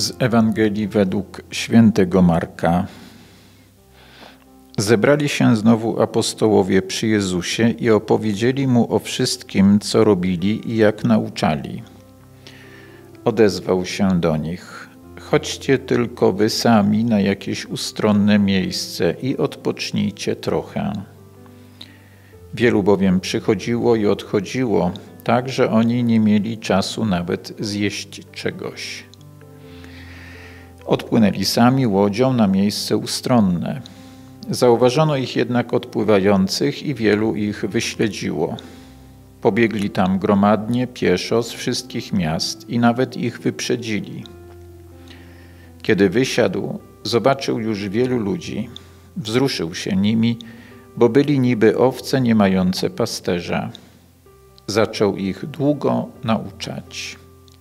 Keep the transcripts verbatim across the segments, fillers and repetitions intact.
Z Ewangelii według świętego Marka. Zebrali się znowu apostołowie przy Jezusie i opowiedzieli Mu o wszystkim, co robili i jak nauczali. Odezwał się do nich: chodźcie tylko wy sami na jakieś ustronne miejsce i odpocznijcie trochę. Wielu bowiem przychodziło i odchodziło, tak że oni nie mieli czasu nawet zjeść czegoś. Odpłynęli sami łodzią na miejsce ustronne. Zauważono ich jednak odpływających i wielu ich wyśledziło. Pobiegli tam gromadnie, pieszo, z wszystkich miast i nawet ich wyprzedzili. Kiedy wysiadł, zobaczył już wielu ludzi. Wzruszył się nimi, bo byli niby owce nie mające pasterza. Zaczął ich długo nauczać.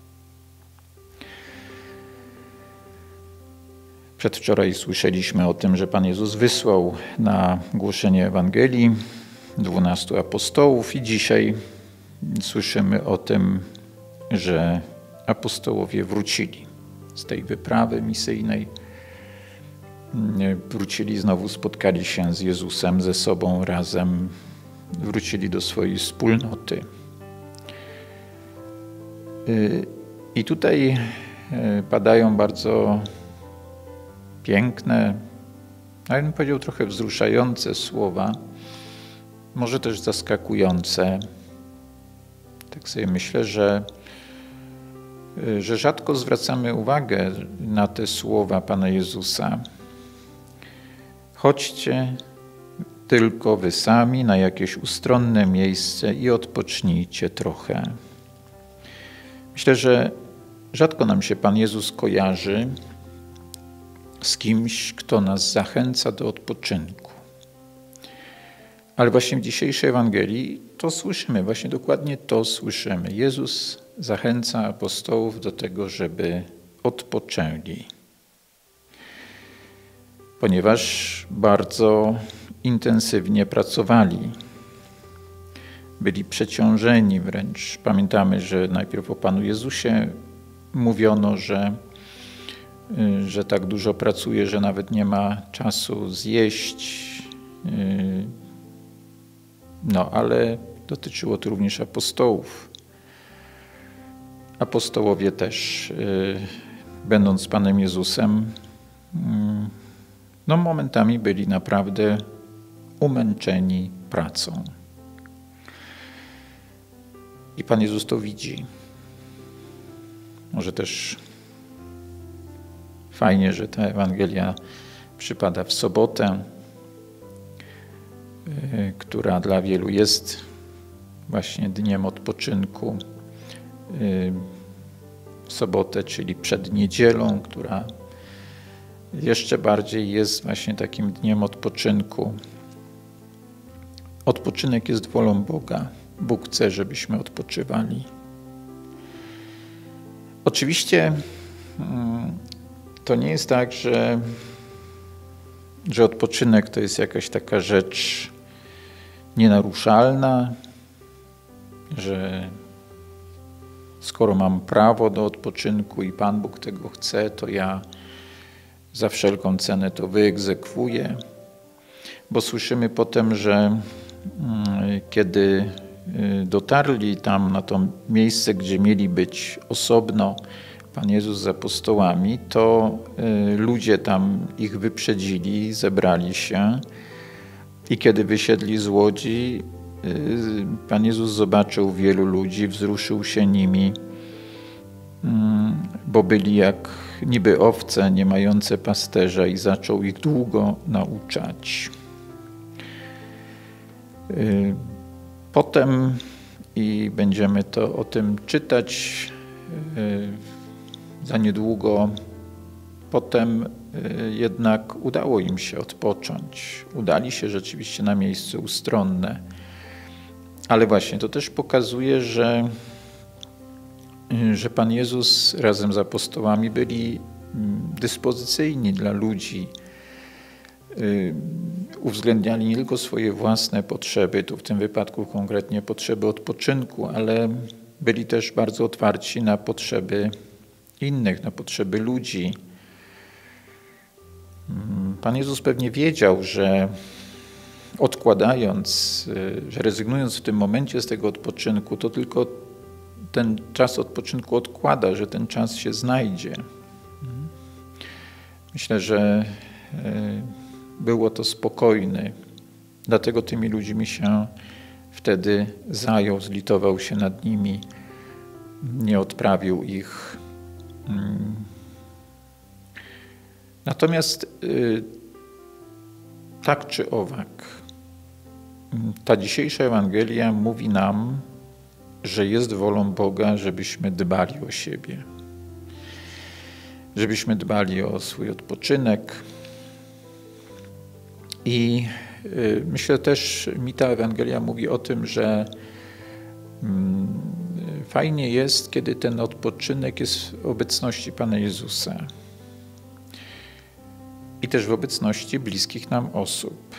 Przedwczoraj słyszeliśmy o tym, że Pan Jezus wysłał na głoszenie Ewangelii dwunastu apostołów i dzisiaj słyszymy o tym, że apostołowie wrócili z tej wyprawy misyjnej. Wrócili znowu, spotkali się z Jezusem, ze sobą razem, wrócili do swojej wspólnoty. I tutaj padają bardzo piękne, a ja bym powiedział trochę wzruszające słowa, może też zaskakujące. Tak sobie myślę, że, że rzadko zwracamy uwagę na te słowa Pana Jezusa. Chodźcie tylko wy sami na jakieś ustronne miejsce i odpocznijcie trochę. Myślę, że rzadko nam się Pan Jezus kojarzy z kimś, kto nas zachęca do odpoczynku. Ale właśnie w dzisiejszej Ewangelii to słyszymy, właśnie dokładnie to słyszymy. Jezus zachęca apostołów do tego, żeby odpoczęli. Ponieważ bardzo intensywnie pracowali. Byli przeciążeni wręcz. Pamiętamy, że najpierw o Panu Jezusie mówiono, że że tak dużo pracuje, że nawet nie ma czasu zjeść. No, ale dotyczyło to również apostołów. Apostołowie też, będąc z Panem Jezusem, no momentami byli naprawdę umęczeni pracą. I Pan Jezus to widzi. Może też fajnie, że ta Ewangelia przypada w sobotę, która dla wielu jest właśnie dniem odpoczynku. Sobotę, czyli przed niedzielą, która jeszcze bardziej jest właśnie takim dniem odpoczynku. Odpoczynek jest wolą Boga. Bóg chce, żebyśmy odpoczywali. Oczywiście to nie jest tak, że, że odpoczynek to jest jakaś taka rzecz nienaruszalna, że skoro mam prawo do odpoczynku i Pan Bóg tego chce, to ja za wszelką cenę to wyegzekwuję. Bo słyszymy potem, że kiedy dotarli tam na to miejsce, gdzie mieli być osobno, Pan Jezus z apostołami, to ludzie tam ich wyprzedzili, zebrali się i kiedy wysiedli z łodzi, Pan Jezus zobaczył wielu ludzi, wzruszył się nimi, bo byli jak niby owce nie mające pasterza i zaczął ich długo nauczać. Potem, i będziemy to o tym czytać, za niedługo potem jednak udało im się odpocząć. Udali się rzeczywiście na miejsce ustronne. Ale właśnie to też pokazuje, że, że Pan Jezus razem z apostołami byli dyspozycyjni dla ludzi. Uwzględniali nie tylko swoje własne potrzeby, tu w tym wypadku konkretnie potrzeby odpoczynku, ale byli też bardzo otwarci na potrzeby innych, na potrzeby ludzi. Pan Jezus pewnie wiedział, że odkładając, że rezygnując w tym momencie z tego odpoczynku, to tylko ten czas odpoczynku odkłada, że ten czas się znajdzie. Myślę, że było to spokojne. Dlatego tymi ludźmi się wtedy zajął, zlitował się nad nimi, nie odprawił ich. Natomiast tak czy owak, ta dzisiejsza Ewangelia mówi nam, że jest wolą Boga, żebyśmy dbali o siebie, żebyśmy dbali o swój odpoczynek. I myślę też, mi ta Ewangelia mówi o tym, że fajnie jest, kiedy ten odpoczynek jest w obecności Pana Jezusa i też w obecności bliskich nam osób.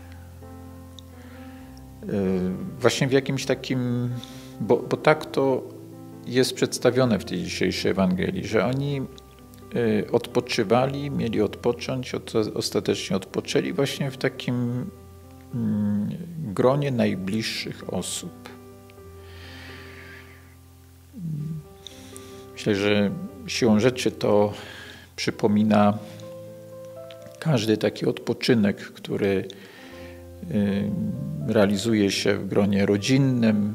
Właśnie w jakimś takim, bo, bo tak to jest przedstawione w tej dzisiejszej Ewangelii, że oni odpoczywali, mieli odpocząć, ostatecznie odpoczęli właśnie w takim gronie najbliższych osób. Myślę, że siłą rzeczy to przypomina każdy taki odpoczynek, który realizuje się w gronie rodzinnym,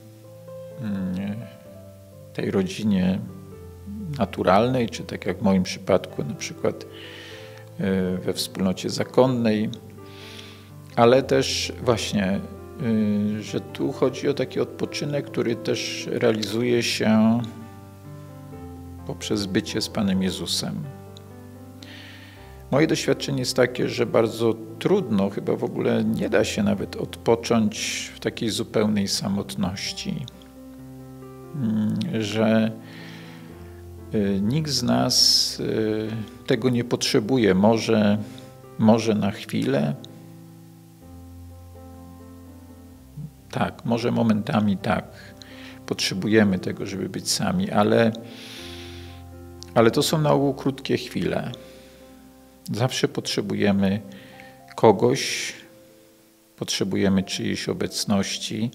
tej rodzinie naturalnej, czy tak jak w moim przypadku, na przykład we wspólnocie zakonnej, ale też właśnie, że tu chodzi o taki odpoczynek, który też realizuje się poprzez bycie z Panem Jezusem. Moje doświadczenie jest takie, że bardzo trudno, chyba w ogóle nie da się nawet odpocząć w takiej zupełnej samotności, że nikt z nas tego nie potrzebuje. Może, może na chwilę, tak, może momentami tak, potrzebujemy tego, żeby być sami, ale, ale to są na ogół krótkie chwile. Zawsze potrzebujemy kogoś, potrzebujemy czyjejś obecności.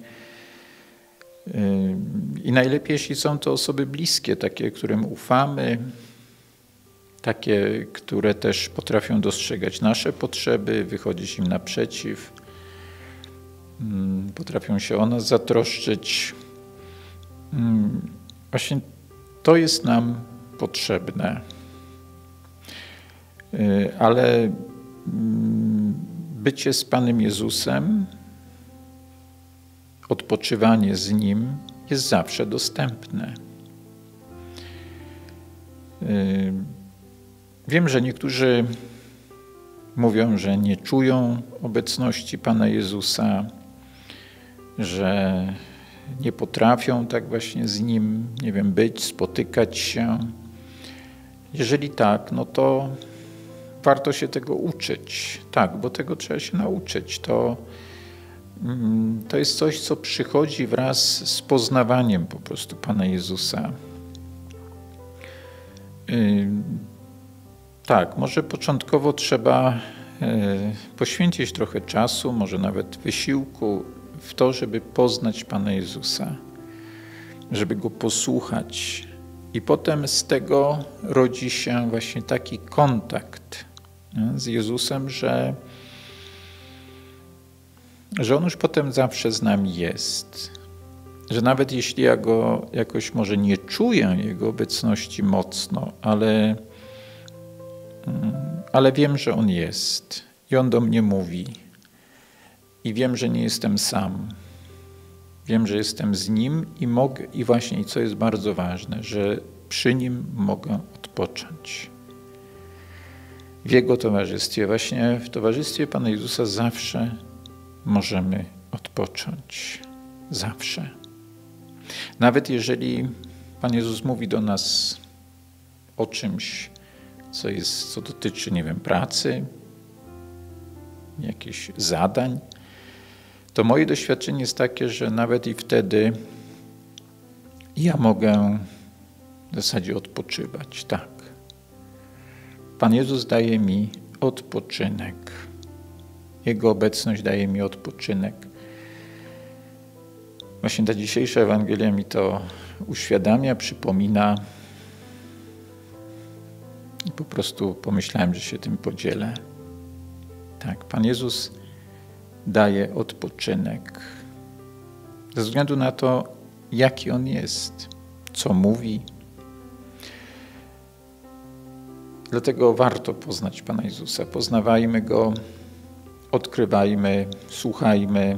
I najlepiej, jeśli są to osoby bliskie, takie, którym ufamy, takie, które też potrafią dostrzegać nasze potrzeby, wychodzić im naprzeciw, potrafią się o nas zatroszczyć. Właśnie to jest nam potrzebne. Ale bycie z Panem Jezusem, odpoczywanie z Nim jest zawsze dostępne. Wiem, że niektórzy mówią, że nie czują obecności Pana Jezusa, że nie potrafią tak właśnie z Nim, nie wiem, być, spotykać się. Jeżeli tak, no to warto się tego uczyć. Tak, bo tego trzeba się nauczyć. To, to jest coś, co przychodzi wraz z poznawaniem po prostu Pana Jezusa. Tak, może początkowo trzeba poświęcić trochę czasu, może nawet wysiłku w to, żeby poznać Pana Jezusa, żeby Go posłuchać. I potem z tego rodzi się właśnie taki kontakt z Jezusem, że, że On już potem zawsze z nami jest. Że nawet jeśli ja Go jakoś może nie czuję, Jego obecności mocno, ale, ale wiem, że On jest i On do mnie mówi. I wiem, że nie jestem sam. Wiem, że jestem z Nim i mogę, i właśnie, co jest bardzo ważne, że przy Nim mogę odpocząć. W Jego towarzystwie, właśnie w towarzystwie Pana Jezusa zawsze możemy odpocząć. Zawsze. Nawet jeżeli Pan Jezus mówi do nas o czymś, co jest, co dotyczy, nie wiem, pracy, jakichś zadań, to moje doświadczenie jest takie, że nawet i wtedy ja mogę w zasadzie odpoczywać, tak. Pan Jezus daje mi odpoczynek. Jego obecność daje mi odpoczynek. Właśnie ta dzisiejsza Ewangelia mi to uświadamia, przypomina i po prostu pomyślałem, że się tym podzielę. Tak, Pan Jezus daje odpoczynek ze względu na to, jaki On jest, co mówi. Dlatego warto poznać Pana Jezusa. Poznawajmy Go, odkrywajmy, słuchajmy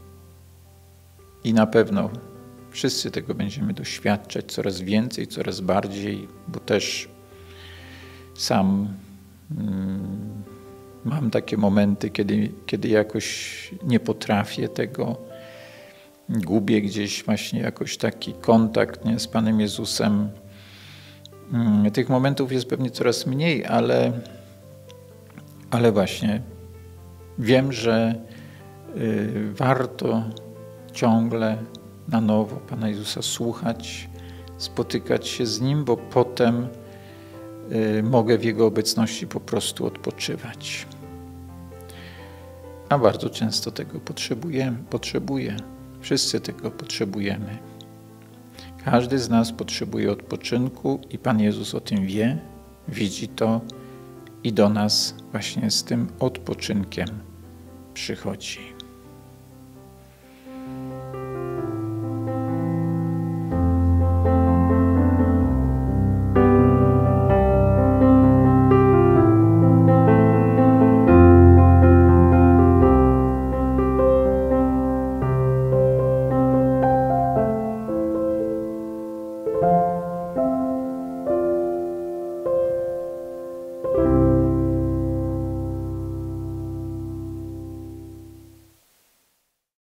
i na pewno wszyscy tego będziemy doświadczać coraz więcej, coraz bardziej, bo też sam mm, mam takie momenty, kiedy, kiedy jakoś nie potrafię tego, gubię gdzieś właśnie jakoś taki kontakt, nie, z Panem Jezusem. Tych momentów jest pewnie coraz mniej, ale, ale właśnie wiem, że y, warto ciągle na nowo Pana Jezusa słuchać, spotykać się z Nim, bo potem y, mogę w Jego obecności po prostu odpoczywać. A bardzo często tego potrzebujemy, potrzebuję. Wszyscy tego potrzebujemy. Każdy z nas potrzebuje odpoczynku i Pan Jezus o tym wie, widzi to i do nas właśnie z tym odpoczynkiem przychodzi.